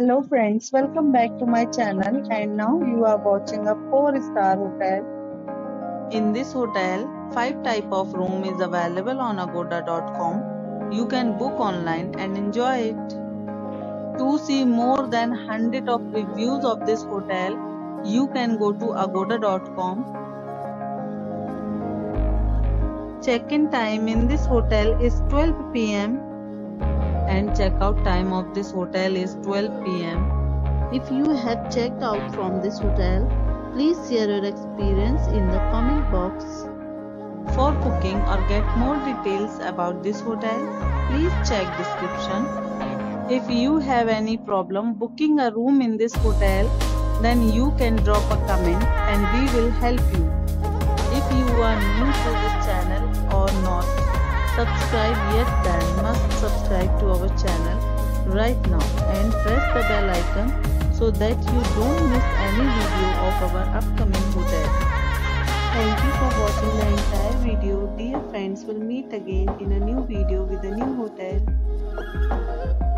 Hello friends, welcome back to my channel and now you are watching a 4-star hotel. In this hotel, 5 type of room is available on agoda.com. You can book online and enjoy it. To see more than 100 of reviews of this hotel, you can go to agoda.com. Check-in time in this hotel is 12 p.m. and check-out time of this hotel is 12 p.m. If you have checked out from this hotel, please share your experience in the comment box. For booking or get more details about this hotel, please check description. If you have any problem booking a room in this hotel, then you can drop a comment and we will help you. If you are new to this channel or not subscribed yet, then must subscribe to our channel right now and press the bell icon so that you don't miss any video of our upcoming hotel. Thank you for watching the entire video. Dear friends, we'll meet again in a new video with a new hotel.